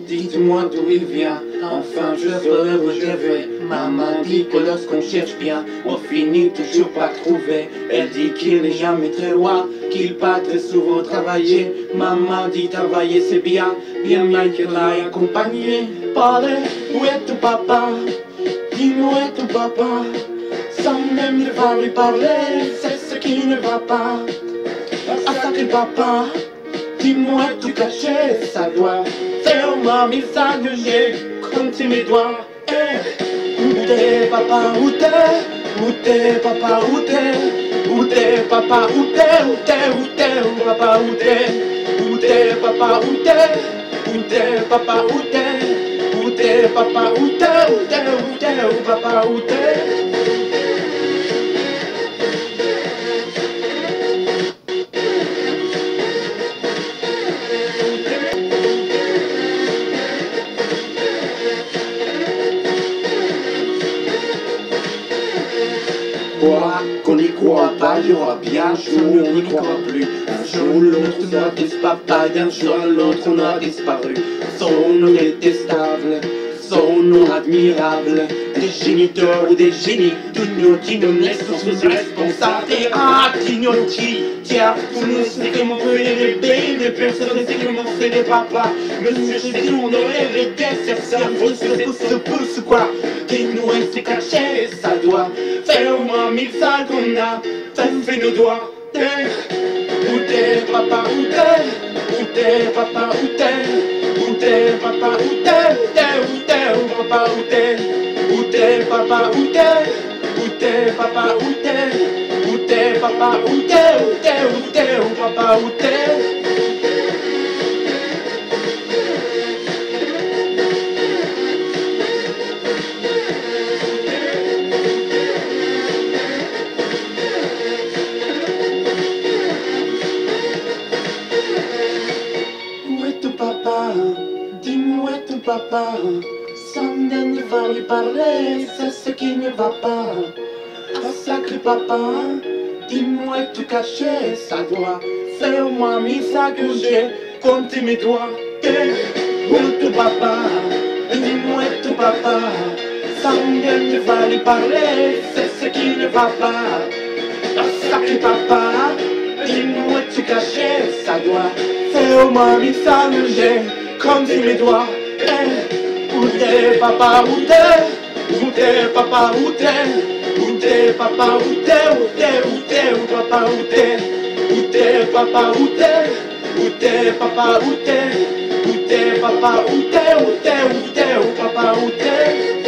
Dites-moi d'où il vient, enfin je saurai où je vais. Maman dit que lorsqu'on cherche bien, on finit toujours par trouver. Elle dit qu'il n'est jamais très loin, qu'il part très souvent travailler. Maman dit travailler c'est bien, bien mal qu'elle l'aille accompagner. Parlez, où est ton papa? Dis-moi où est ton papa? Sans même ne va lui parler, c'est ce qui ne va pas. Ah sacré papa, dis-moi tout caché, ça doit faire moi mille ça que j'ai compté mes doigts. Où t'es papa, où t'es? Où t'es papa, où t'es? Où t'es papa, où t'es? Où t'es, où t'es, où papa, où t'es? Où t'es papa, où t'es? Où t'es papa, où t'es? Où t'es papa, où t'es? Où t'es, où t'es, où papa, où t'es? Qu'on n'y croit pas, il y aura bien un jour où on n'y croira plus. Un jour ou l'autre, on aura tous papa, d'un jour à l'autre, on aura disparu. Son nom détestable, son nom admirable. Des géniteurs ou des génies, tous nos qui nous laissent sous responsables. Et qui tiens, tout le monde sait comment on fait les bébés, mais personne ne sait comment on fait les papas. Monsieur, je dis, on aurait rêvé, c'est cerveau, se pousse quoi. Qui nous est caché, ça doit faire au moins 1000 salles qu'on a fait nos doigts. Où t'es papa, où t'es? Où t'es papa, où t'es? Où t'es papa, où t'es? Où t'es, où t'es, où papa, où t'es? Où t'es papa, où t'es? Où t'es papa, où t'es? Où t'es papa, où t'es? Où t'es, où t'es, où papa, où t'es? Papa, dis-moi où est ton papa? Sans même ne va lui parler, c'est ce qui ne va pas. Ah sacré papa, dis-moi tout caché, ça doit faire au moins 1000 ça que j'ai compté mes doigts. Où est ton papa? Dis-moi où est ton papa? Sans même ne va lui parler, c'est ce qui ne va pas. Ah sacré papa, dis-moi tout caché, ça doit faire au moins 1000 ça que j'ai compté mes doigts. Où t'es papa, où t'es? Où t'es papa, où t'es? Où t'es papa, où t'es? Où t'es, où t'es, où papa, où t'es? Où t'es papa, où t'es? Où t'es papa, où t'es? Où t'es papa, où t'es? Où t'es, où t'es, où papa, où t'es?